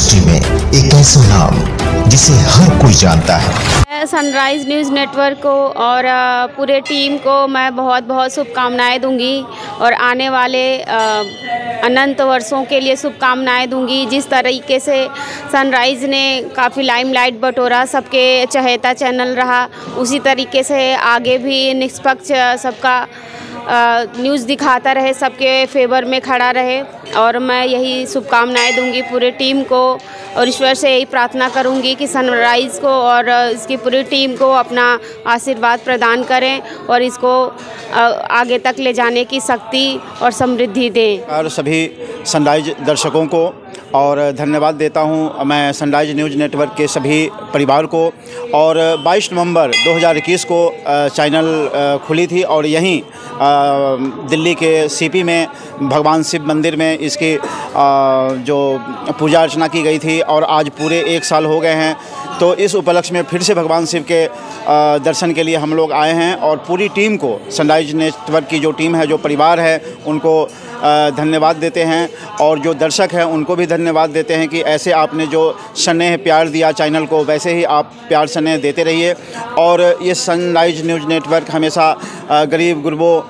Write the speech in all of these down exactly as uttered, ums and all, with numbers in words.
Industry में एक ऐसा नाम जिसे हर कोई जानता है। सनराइज न्यूज़ नेटवर्क को और पूरे टीम को मैं बहुत बहुत शुभकामनाएं दूंगी और आने वाले अनंत वर्षों के लिए शुभकामनाएं दूंगी। जिस तरीके से सनराइज ने काफ़ी लाइमलाइट बटोरा, सबके चहेता चैनल रहा, उसी तरीके से आगे भी निष्पक्ष सबका न्यूज़ दिखाता रहे, सबके फेवर में खड़ा रहे। और मैं यही शुभकामनाएं दूंगी पूरी टीम को और ईश्वर से यही प्रार्थना करूंगी कि सनराइज़ को और इसकी पूरी टीम को अपना आशीर्वाद प्रदान करें और इसको आगे तक ले जाने की शक्ति और समृद्धि दें। और सभी सनराइज दर्शकों को और धन्यवाद देता हूं मैं सनराइज न्यूज़ नेटवर्क के सभी परिवार को। और बाईस नवंबर दो हज़ार इक्कीस को चैनल खुली थी और यहीं दिल्ली के सीपी में भगवान शिव मंदिर में इसकी जो पूजा अर्चना की गई थी और आज पूरे एक साल हो गए हैं। तो इस उपलक्ष्य में फिर से भगवान शिव के दर्शन के लिए हम लोग आए हैं और पूरी टीम को, सनराइज नेटवर्क की जो टीम है, जो परिवार है, उनको धन्यवाद देते हैं और जो दर्शक हैं उनको भी धन्यवाद देते हैं कि ऐसे आपने जो स्नेह प्यार दिया चैनल को, वैसे ही आप प्यार स्नेह देते रहिए। और ये सनराइज न्यूज़ नेटवर्क हमेशा गरीब गुरबों,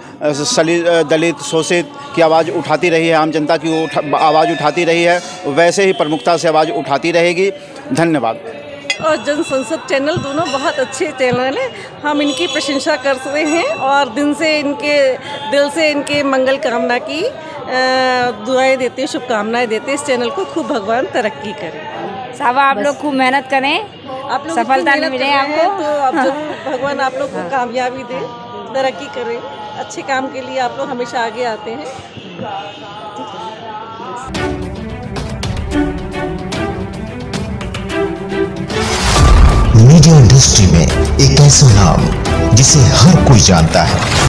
दलित, शोषित की आवाज़ उठाती रही है, आम जनता की उठा, आवाज़ उठाती रही है, वैसे ही प्रमुखता से आवाज़ उठाती रहेगी। धन्यवाद। और जन संसद चैनल दोनों बहुत अच्छे चैनल हैं, हम इनकी प्रशंसा करते हैं और दिन से इनके दिल से इनके मंगल कामना की दुआएं देते, शुभकामनाएं देते। इस चैनल को खूब भगवान तरक्की करे। सब आप लोग खूब मेहनत करें, आप लोग सफलता मिले आपको, तो अब जरूर भगवान आप लोग को कामयाबी दे, तरक्की करें। अच्छे काम के लिए आप लोग हमेशा आगे आते हैं। मीडिया इंडस्ट्री में एक ऐसा नाम जिसे हर कोई जानता है।